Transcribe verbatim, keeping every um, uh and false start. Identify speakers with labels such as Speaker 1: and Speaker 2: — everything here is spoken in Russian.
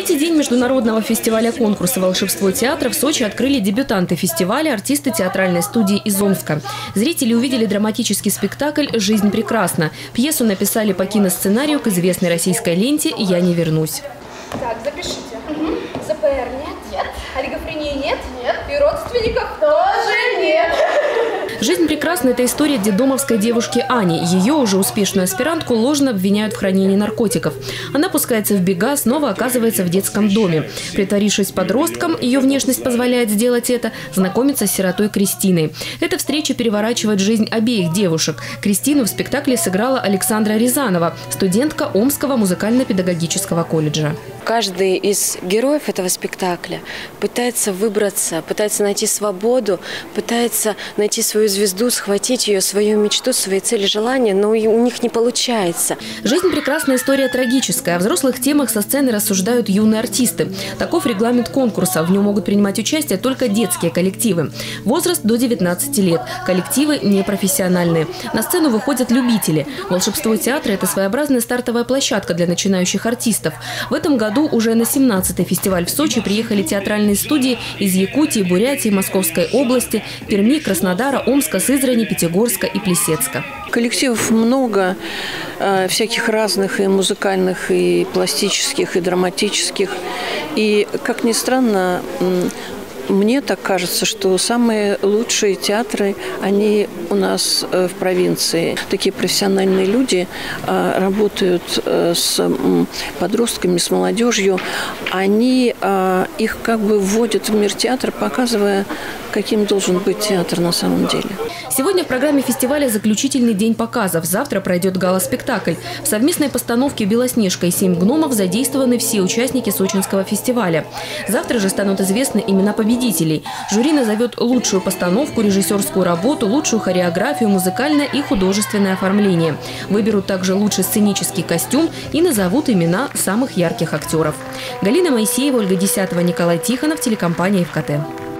Speaker 1: третий день международного фестиваля конкурса «Волшебство театра» в Сочи открыли дебютанты фестиваля, артисты театральной студии из Омска. Зрители увидели драматический спектакль «Жизнь прекрасна». Пьесу написали по киносценарию к известной российской ленте «Я не вернусь».
Speaker 2: Так, запишите. Угу. ЗПР нет? Нет. Олигофрении нет? Нет. И родственников тоже нет.
Speaker 1: «Жизнь прекрасна» – это история детдомовской девушки Ани. Ее, уже успешную аспирантку, ложно обвиняют в хранении наркотиков. Она пускается в бега, снова оказывается в детском доме. Притворившись подростком, ее внешность позволяет сделать это, знакомиться с сиротой Кристиной. Эта встреча переворачивает жизнь обеих девушек. Кристину в спектакле сыграла Александра Рязанова, студентка Омского музыкально-педагогического колледжа.
Speaker 3: Каждый из героев этого спектакля пытается выбраться, пытается найти свободу, пытается найти свою звезду, схватить ее, свою мечту, свои цели, желания, но у них не получается.
Speaker 1: «Жизнь прекрасная» история трагическая. О взрослых темах со сцены рассуждают юные артисты. Таков регламент конкурса. В нем могут принимать участие только детские коллективы. Возраст до девятнадцати лет. Коллективы непрофессиональные. На сцену выходят любители. «Волшебство театра» – это своеобразная стартовая площадка для начинающих артистов. В этом году уже на семнадцатый фестиваль в Сочи приехали театральные студии из Якутии, Бурятии, Московской области, Перми, Краснодара, Омска, Сызрани, Пятигорска и Плесецка.
Speaker 4: Коллективов много, всяких разных, и музыкальных, и пластических, и драматических. И, как ни странно, мне так кажется, что самые лучшие театры, они у нас в провинции. Такие профессиональные люди работают с подростками, с молодежью. Они их как бы вводят в мир театра, показывая, каким должен быть театр на самом деле.
Speaker 1: Сегодня в программе фестиваля заключительный день показов. Завтра пройдет гала-спектакль. В совместной постановке «Белоснежка» и «Семь гномов» задействованы все участники сочинского фестиваля. Завтра же станут известны имена победителей. Жюри назовет лучшую постановку, режиссерскую работу, лучшую хореографию, музыкальное и художественное оформление. Выберут также лучший сценический костюм и назовут имена самых ярких актеров. Галина Моисеева, Ольга Десятова, Николай Тихонов, телекомпания ФКТ.